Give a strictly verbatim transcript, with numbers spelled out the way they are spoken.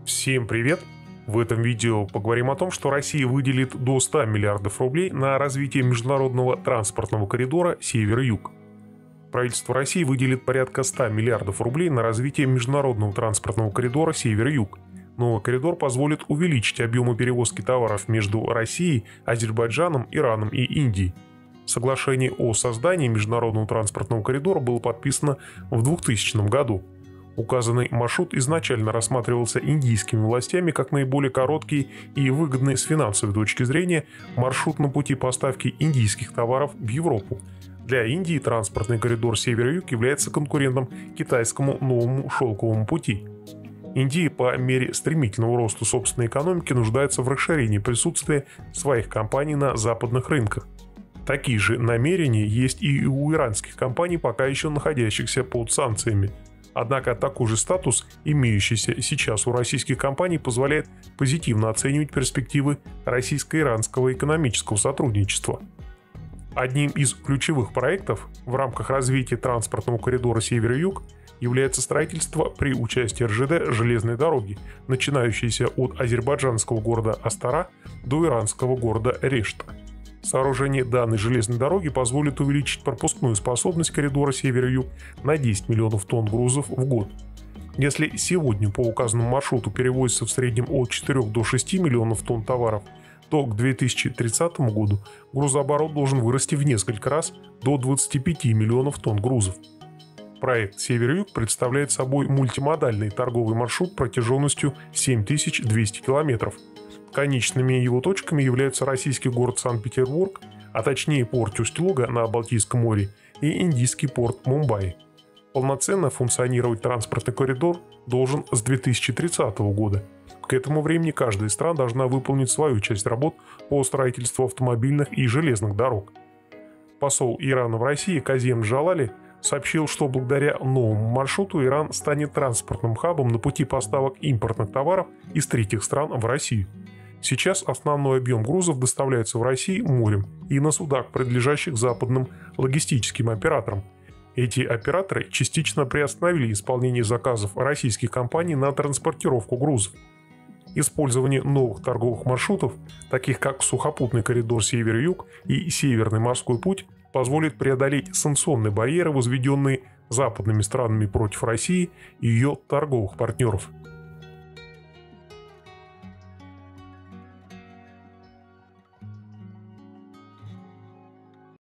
Всем привет! В этом видео поговорим о том, что Россия выделит до ста миллиардов рублей на развитие международного транспортного коридора Север-Юг. Правительство России выделит порядка ста миллиардов рублей на развитие международного транспортного коридора Север-Юг. Новый коридор позволит увеличить объемы перевозки товаров между Россией, Азербайджаном, Ираном и Индией. Соглашение о создании международного транспортного коридора было подписано в двухтысячном году. Указанный маршрут изначально рассматривался индийскими властями как наиболее короткий и выгодный с финансовой точки зрения маршрут на пути поставки индийских товаров в Европу. Для Индии транспортный коридор Север-Юг является конкурентом китайскому новому шелковому пути. Индия по мере стремительного роста собственной экономики нуждается в расширении присутствия своих компаний на западных рынках. Такие же намерения есть и у иранских компаний, пока еще находящихся под санкциями. Однако такой же статус, имеющийся сейчас у российских компаний, позволяет позитивно оценивать перспективы российско-иранского экономического сотрудничества. Одним из ключевых проектов в рамках развития транспортного коридора Север-Юг является строительство при участии эр жэ дэ железной дороги, начинающейся от азербайджанского города Астара до иранского города Решта. Сооружение данной железной дороги позволит увеличить пропускную способность коридора Север-Юг на десять миллионов тонн грузов в год. Если сегодня по указанному маршруту перевозится в среднем от четырёх до шести миллионов тонн товаров, то к две тысячи тридцатому году грузооборот должен вырасти в несколько раз до двадцати пяти миллионов тонн грузов. Проект Север-Юг представляет собой мультимодальный торговый маршрут протяженностью семь тысяч двести километров. Конечными его точками являются российский город Санкт-Петербург, а точнее порт Усть-Луга на Балтийском море и индийский порт Мумбаи. Полноценно функционировать транспортный коридор должен с две тысячи тридцатого года. К этому времени каждая страна должна выполнить свою часть работ по строительству автомобильных и железных дорог. Посол Ирана в России Казем Джалали сообщил, что благодаря новому маршруту Иран станет транспортным хабом на пути поставок импортных товаров из третьих стран в Россию. Сейчас основной объем грузов доставляется в Россию морем и на судах, принадлежащих западным логистическим операторам. Эти операторы частично приостановили исполнение заказов российских компаний на транспортировку грузов. Использование новых торговых маршрутов, таких как сухопутный коридор Север-Юг и Северный морской путь, позволит преодолеть санкционные барьеры, возведенные западными странами против России и ее торговых партнеров.